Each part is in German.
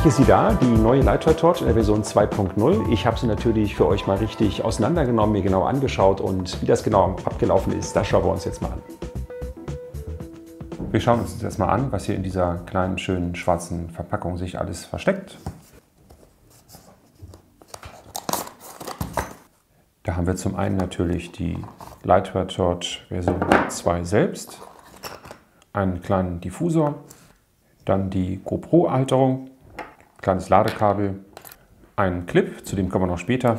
Endlich ist sie da, die neue Lightroyd Torch in der Version 2.0. Ich habe sie natürlich für euch mal richtig auseinandergenommen, mir genau angeschaut und wie das genau abgelaufen ist, das schauen wir uns jetzt mal an. Wir schauen uns jetzt erstmal an, was hier in dieser kleinen, schönen schwarzen Verpackung sich alles versteckt. Da haben wir zum einen natürlich die Lightroyd Torch Version 2 selbst, einen kleinen Diffusor, dann die GoPro-Halterung, kleines Ladekabel, einen Clip, zu dem kommen wir noch später,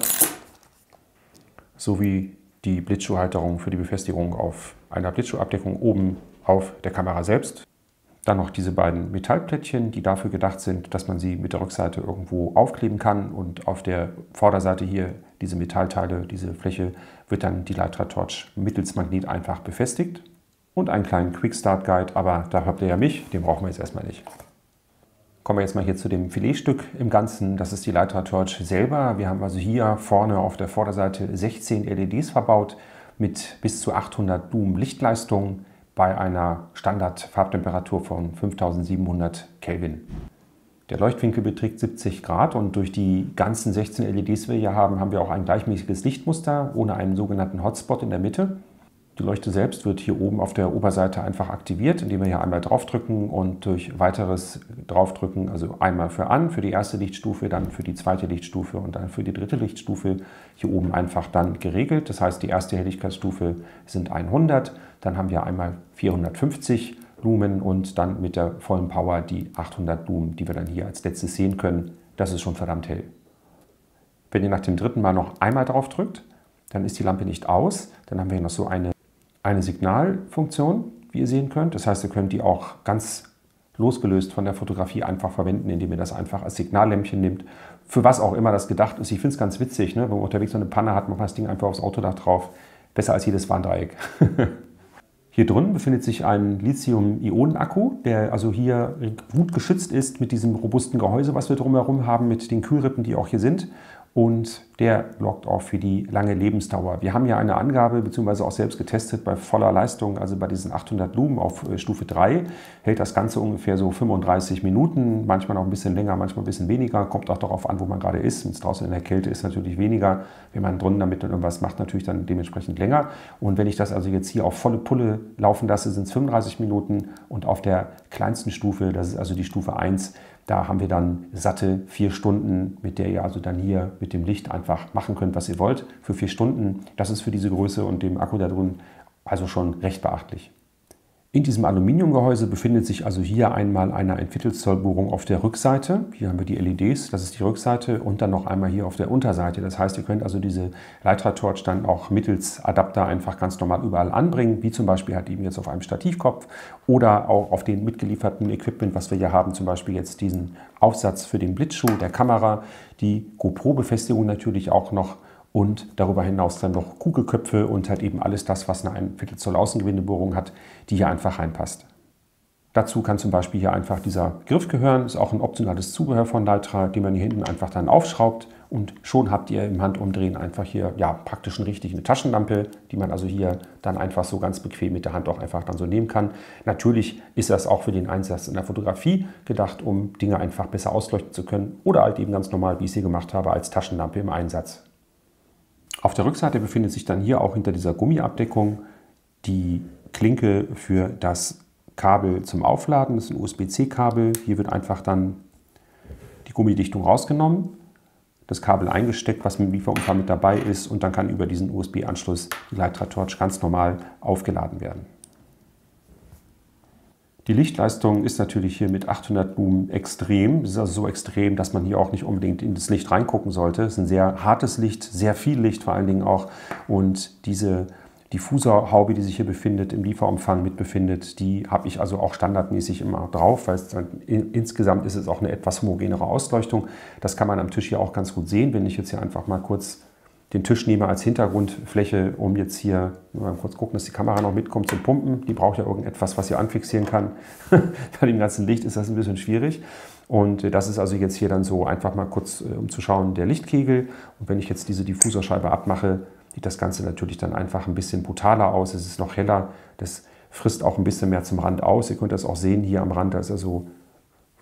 sowie die Blitzschuhhalterung für die Befestigung auf einer Blitzschuhabdeckung oben auf der Kamera selbst. Dann noch diese beiden Metallplättchen, die dafür gedacht sind, dass man sie mit der Rückseite irgendwo aufkleben kann. Und auf der Vorderseite hier, diese Metallteile, diese Fläche, wird dann die Lightroyd Torch mittels Magnet einfach befestigt. Und einen kleinen Quick Start Guide, aber da habt ihr ja mich, den brauchen wir jetzt erstmal nicht. Kommen wir jetzt mal hier zu dem Filetstück im Ganzen. Das ist die Lightroyd Torch selber. Wir haben also hier vorne auf der Vorderseite 16 LEDs verbaut mit bis zu 800 Lumen Lichtleistung bei einer Standardfarbtemperatur von 5700 Kelvin. Der Leuchtwinkel beträgt 70 Grad und durch die ganzen 16 LEDs, die wir hier haben, haben wir auch ein gleichmäßiges Lichtmuster ohne einen sogenannten Hotspot in der Mitte. Die Leuchte selbst wird hier oben auf der Oberseite einfach aktiviert, indem wir hier einmal draufdrücken und durch weiteres Draufdrücken, also einmal für die erste Lichtstufe, dann für die zweite Lichtstufe und dann für die dritte Lichtstufe, hier oben einfach dann geregelt. Das heißt, die erste Helligkeitsstufe sind 100, dann haben wir einmal 450 Lumen und dann mit der vollen Power die 800 Lumen, die wir dann hier als letztes sehen können. Das ist schon verdammt hell. Wenn ihr nach dem dritten Mal noch einmal draufdrückt, dann ist die Lampe nicht aus. Dann haben wir hier noch so eine Signalfunktion, wie ihr sehen könnt. Das heißt, ihr könnt die auch ganz losgelöst von der Fotografie einfach verwenden, indem ihr das einfach als Signallämpchen nehmt. Für was auch immer das gedacht ist. Ich finde es ganz witzig, ne? Wenn man unterwegs so eine Panne hat, macht man das Ding einfach aufs Autodach drauf. Besser als jedes Warndreieck. Hier drin befindet sich ein Lithium-Ionen-Akku, der also hier gut geschützt ist mit diesem robusten Gehäuse, was wir drumherum haben, mit den Kühlrippen, die auch hier sind. Und der sorgt auch für die lange Lebensdauer. Wir haben ja eine Angabe, beziehungsweise auch selbst getestet, bei voller Leistung, also bei diesen 800 Lumen auf Stufe 3, hält das Ganze ungefähr so 35 Minuten, manchmal noch ein bisschen länger, manchmal ein bisschen weniger. Kommt auch darauf an, wo man gerade ist. Wenn es draußen in der Kälte ist, natürlich weniger. Wenn man drinnen damit dann irgendwas macht, natürlich dann dementsprechend länger. Und wenn ich das also jetzt hier auf volle Pulle laufen lasse, sind es 35 Minuten. Und auf der kleinsten Stufe, das ist also die Stufe 1, da haben wir dann satte 4 Stunden, mit der ihr also dann hier mit dem Licht einfach machen könnt, was ihr wollt. Für 4 Stunden, das ist für diese Größe und dem Akku da drin also schon recht beachtlich. In diesem Aluminiumgehäuse befindet sich also hier einmal eine 1/4 Zoll Bohrung auf der Rückseite. Hier haben wir die LEDs, das ist die Rückseite und dann noch einmal hier auf der Unterseite. Das heißt, ihr könnt also diese Lightroyd Torch dann auch mittels Adapter einfach ganz normal überall anbringen, wie zum Beispiel halt eben jetzt auf einem Stativkopf oder auch auf den mitgelieferten Equipment, was wir hier haben, zum Beispiel jetzt diesen Aufsatz für den Blitzschuh der Kamera, die GoPro-Befestigung natürlich auch noch. Und darüber hinaus dann noch Kugelköpfe und halt eben alles das, was eine 1/4 Zoll Außengewindebohrung hat, die hier einfach reinpasst. Dazu kann zum Beispiel hier einfach dieser Griff gehören, ist auch ein optionales Zubehör von Lightroyd, den man hier hinten einfach dann aufschraubt und schon habt ihr im Handumdrehen einfach hier ja praktisch eine Taschenlampe, die man also hier dann einfach so ganz bequem mit der Hand auch einfach dann so nehmen kann. Natürlich ist das auch für den Einsatz in der Fotografie gedacht, um Dinge einfach besser ausleuchten zu können oder halt eben ganz normal, wie ich es hier gemacht habe, als Taschenlampe im Einsatz. Auf der Rückseite befindet sich dann hier auch hinter dieser Gummiabdeckung die Klinke für das Kabel zum Aufladen. Das ist ein USB-C-Kabel. Hier wird einfach dann die Gummidichtung rausgenommen, das Kabel eingesteckt, was mit dem Lieferumfang mit dabei ist und dann kann über diesen USB-Anschluss die Lightroyd Torch ganz normal aufgeladen werden. Die Lichtleistung ist natürlich hier mit 800 Lumen extrem. Es ist also so extrem, dass man hier auch nicht unbedingt in das Licht reingucken sollte. Es ist ein sehr hartes Licht, sehr viel Licht vor allen Dingen auch. Und diese Diffusorhaube, die sich hier befindet, im Lieferumfang mit befindet, die habe ich also auch standardmäßig immer drauf, weil insgesamt ist es auch eine etwas homogenere Ausleuchtung. Das kann man am Tisch hier auch ganz gut sehen, wenn ich jetzt hier einfach mal kurz den Tisch nehme als Hintergrundfläche, um jetzt hier mal kurz gucken, dass die Kamera noch mitkommt zum Pumpen. Die braucht ja irgendetwas, was ihr anfixieren kann. Bei dem ganzen Licht ist das ein bisschen schwierig. Und das ist also jetzt hier dann so einfach mal kurz, um zu schauen, der Lichtkegel. Und wenn ich jetzt diese Diffuserscheibe abmache, sieht das Ganze natürlich dann einfach ein bisschen brutaler aus. Es ist noch heller. Das frisst auch ein bisschen mehr zum Rand aus. Ihr könnt das auch sehen hier am Rand, da ist er so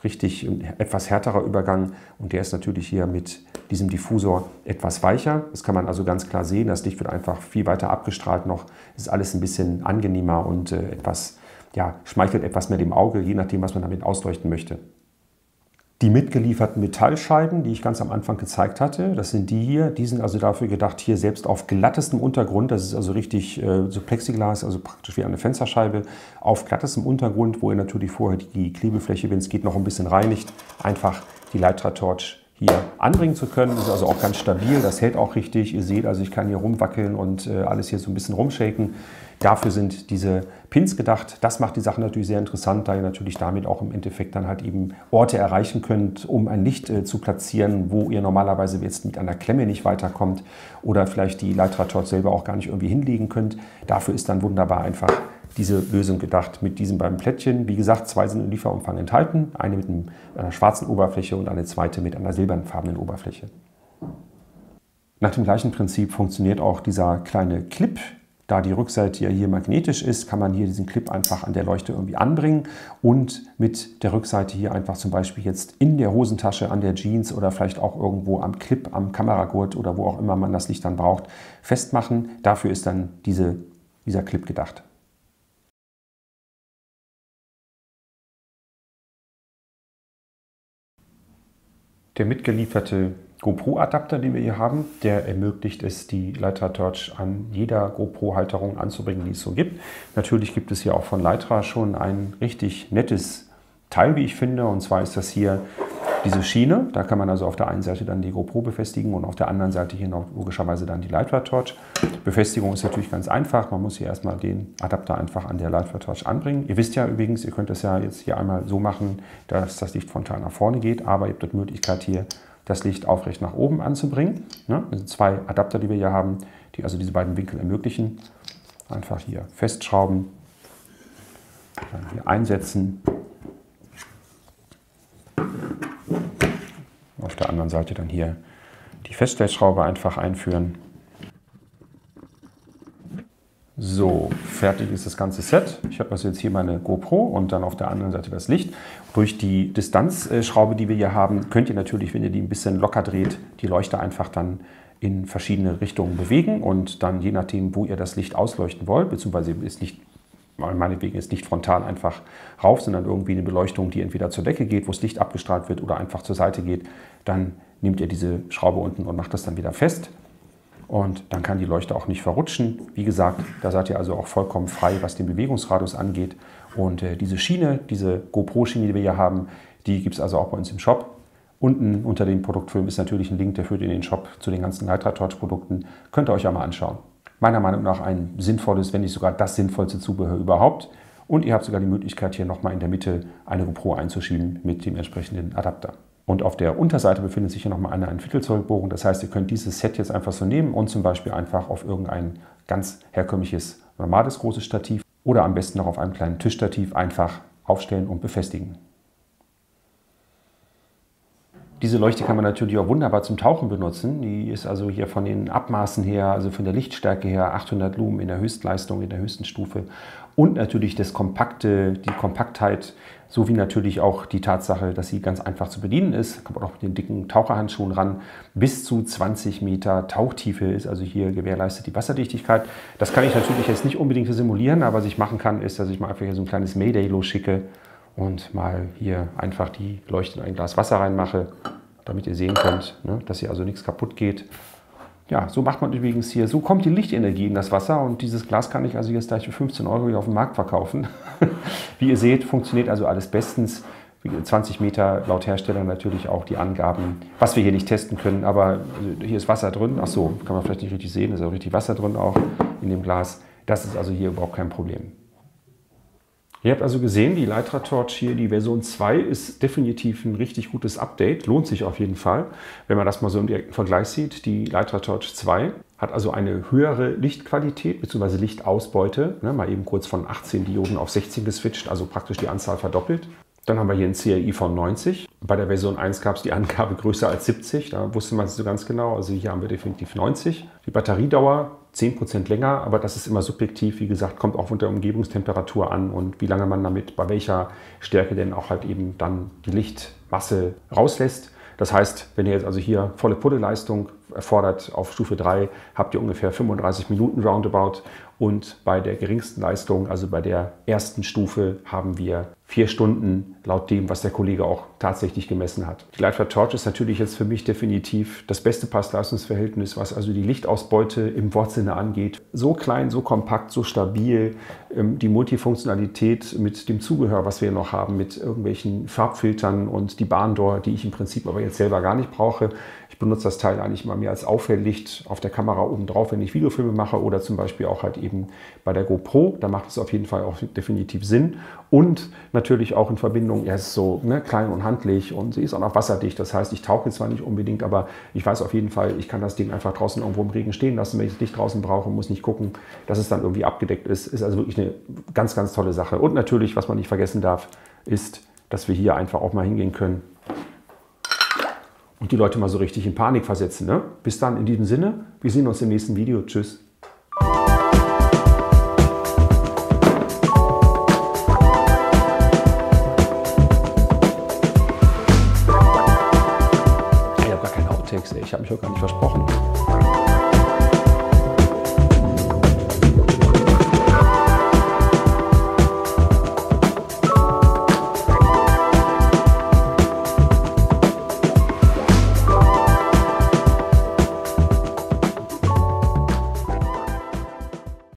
richtig ein etwas härterer Übergang und der ist natürlich hier mit diesem Diffusor etwas weicher. Das kann man also ganz klar sehen. Das Licht wird einfach viel weiter abgestrahlt noch. Es ist alles ein bisschen angenehmer und etwas, ja, schmeichelt etwas mehr dem Auge, je nachdem, was man damit ausleuchten möchte. Die mitgelieferten Metallscheiben, die ich ganz am Anfang gezeigt hatte, das sind die hier. Die sind also dafür gedacht, hier selbst auf glattestem Untergrund, das ist also richtig so Plexiglas, also praktisch wie eine Fensterscheibe, auf glattestem Untergrund, wo ihr natürlich vorher die Klebefläche, wenn es geht, noch ein bisschen reinigt, einfach die Leitra Torch hier anbringen zu können. Das ist also auch ganz stabil, das hält auch richtig. Ihr seht also, ich kann hier rumwackeln und alles hier so ein bisschen rumshaken. Dafür sind diese Pins gedacht. Das macht die Sache natürlich sehr interessant, da ihr natürlich damit auch im Endeffekt dann halt eben Orte erreichen könnt, um ein Licht zu platzieren, wo ihr normalerweise jetzt mit einer Klemme nicht weiterkommt oder vielleicht die Leitra Torch selber auch gar nicht irgendwie hinlegen könnt. Dafür ist dann wunderbar einfach diese Lösung gedacht mit diesen beiden Plättchen. Wie gesagt, 2 sind im Lieferumfang enthalten. Eine mit einer schwarzen Oberfläche und eine zweite mit einer silbernfarbenen Oberfläche. Nach dem gleichen Prinzip funktioniert auch dieser kleine Clip. Da die Rückseite ja hier magnetisch ist, kann man hier diesen Clip einfach an der Leuchte irgendwie anbringen und mit der Rückseite hier einfach zum Beispiel jetzt in der Hosentasche, an der Jeans oder vielleicht auch irgendwo am Clip, am Kameragurt oder wo auch immer man das Licht dann braucht, festmachen. Dafür ist dann dieser Clip gedacht. Der mitgelieferte GoPro-Adapter, den wir hier haben, der ermöglicht es, die Leitra Torch an jeder GoPro-Halterung anzubringen, die es so gibt. Natürlich gibt es hier auch von Leitra schon ein richtig nettes Teil, wie ich finde. Und zwar ist das hier diese Schiene. Da kann man also auf der einen Seite dann die GoPro befestigen und auf der anderen Seite hier noch logischerweise dann die Leitra Torch. Befestigung ist natürlich ganz einfach. Man muss hier erstmal den Adapter einfach an der Leitra Torch anbringen. Ihr wisst ja übrigens, ihr könnt das ja jetzt hier einmal so machen, dass das Licht frontal nach vorne geht, aber ihr habt die Möglichkeit hier das Licht aufrecht nach oben anzubringen. Das sind 2 Adapter, die wir hier haben, die also diese beiden Winkel ermöglichen. Einfach hier festschrauben, dann hier einsetzen. Auf der anderen Seite dann hier die Feststellschraube einfach einführen. So, fertig ist das ganze Set. Ich habe also jetzt hier meine GoPro und dann auf der anderen Seite das Licht. Durch die Distanzschraube, die wir hier haben, könnt ihr natürlich, wenn ihr die ein bisschen locker dreht, die Leuchte einfach dann in verschiedene Richtungen bewegen und dann je nachdem, wo ihr das Licht ausleuchten wollt, beziehungsweise ist nicht, meinetwegen ist nicht frontal einfach rauf, sondern irgendwie eine Beleuchtung, die entweder zur Decke geht, wo das Licht abgestrahlt wird oder einfach zur Seite geht, dann nehmt ihr diese Schraube unten und macht das dann wieder fest. Und dann kann die Leuchte auch nicht verrutschen. Wie gesagt, da seid ihr also auch vollkommen frei, was den Bewegungsradius angeht. Und diese Schiene, diese GoPro-Schiene, die wir hier haben, die gibt es also auch bei uns im Shop. Unten unter dem Produktfilm ist natürlich ein Link, der führt in den Shop zu den ganzen Leitra Torch Produkten. Könnt ihr euch ja mal anschauen. Meiner Meinung nach ein sinnvolles, wenn nicht sogar das sinnvollste Zubehör überhaupt. Und ihr habt sogar die Möglichkeit, hier nochmal in der Mitte eine GoPro einzuschieben mit dem entsprechenden Adapter. Und auf der Unterseite befindet sich hier nochmal eine 1/4 Zoll Bohrung. Das heißt, ihr könnt dieses Set jetzt einfach so nehmen und zum Beispiel einfach auf irgendein ganz herkömmliches, normales großes Stativ oder am besten noch auf einem kleinen Tischstativ einfach aufstellen und befestigen. Diese Leuchte kann man natürlich auch wunderbar zum Tauchen benutzen. Die ist also hier von den Abmaßen her, also von der Lichtstärke her 800 Lumen in der Höchstleistung, in der höchsten Stufe. Und natürlich die Kompaktheit, sowie natürlich auch die Tatsache, dass sie ganz einfach zu bedienen ist. Kommt auch mit den dicken Taucherhandschuhen ran. Bis zu 20 Meter Tauchtiefe ist also hier gewährleistet die Wasserdichtigkeit. Das kann ich natürlich jetzt nicht unbedingt simulieren, aber was ich machen kann, ist, dass ich mal einfach hier so ein kleines Mayday losschicke und mal hier einfach die Leuchte in ein Glas Wasser reinmache, damit ihr sehen könnt, dass hier also nichts kaputt geht. Ja, so macht man übrigens hier, so kommt die Lichtenergie in das Wasser und dieses Glas kann ich also jetzt gleich für 15 € wieder auf dem Markt verkaufen. Wie ihr seht, funktioniert also alles bestens. 20 Meter laut Hersteller natürlich auch die Angaben, was wir hier nicht testen können, aber hier ist Wasser drin. Ach so, kann man vielleicht nicht richtig sehen, ist auch richtig Wasser drin auch in dem Glas. Das ist also hier überhaupt kein Problem. Ihr habt also gesehen, die Leitra Torch hier, die Version 2, ist definitiv ein richtig gutes Update. Lohnt sich auf jeden Fall, wenn man das mal so im direkten Vergleich sieht. Die Leitra Torch 2 hat also eine höhere Lichtqualität bzw. Lichtausbeute. Mal eben kurz von 18 Dioden auf 16 geswitcht, also praktisch die Anzahl verdoppelt. Dann haben wir hier ein CRI von 90. Bei der Version 1 gab es die Angabe größer als 70. Da wusste man es so ganz genau. Also hier haben wir definitiv 90. Die Batteriedauer 10% länger, aber das ist immer subjektiv. Wie gesagt, kommt auch von der Umgebungstemperatur an und wie lange man damit, bei welcher Stärke denn auch halt eben dann die Lichtmasse rauslässt. Das heißt, wenn ihr jetzt also hier volle Puddeleistung erfordert auf Stufe 3, habt ihr ungefähr 35 Minuten roundabout. Und bei der geringsten Leistung, also bei der ersten Stufe, haben wir 4 Stunden laut dem, was der Kollege auch tatsächlich gemessen hat. Die Lightfire Torch ist natürlich jetzt für mich definitiv das beste Preis-Leistungs-Verhältnis, was also die Lichtausbeute im Wortsinne angeht. So klein, so kompakt, so stabil. Die Multifunktionalität mit dem Zubehör, was wir noch haben, mit irgendwelchen Farbfiltern und die Barndor, die ich im Prinzip aber jetzt selber gar nicht brauche. Ich benutze das Teil eigentlich mal mehr als Aufhelllicht auf der Kamera oben drauf, wenn ich Videofilme mache oder zum Beispiel auch halt eben bei der GoPro. Da macht es auf jeden Fall auch definitiv Sinn. Und natürlich auch in Verbindung, er ist so klein und handlich und sie ist auch noch wasserdicht. Das heißt, ich tauche zwar nicht unbedingt, aber ich weiß auf jeden Fall, ich kann das Ding einfach draußen irgendwo im Regen stehen lassen, wenn ich es nicht draußen brauche, muss nicht gucken, dass es dann irgendwie abgedeckt ist. Ist also wirklich eine ganz, ganz tolle Sache. Und natürlich, was man nicht vergessen darf, ist, dass wir hier einfach auch mal hingehen können und die Leute mal so richtig in Panik versetzen. Ne? Bis dann in diesem Sinne, wir sehen uns im nächsten Video. Tschüss. Ich habe gar keine Outtakes, ich habe mich auch gar nicht versprochen.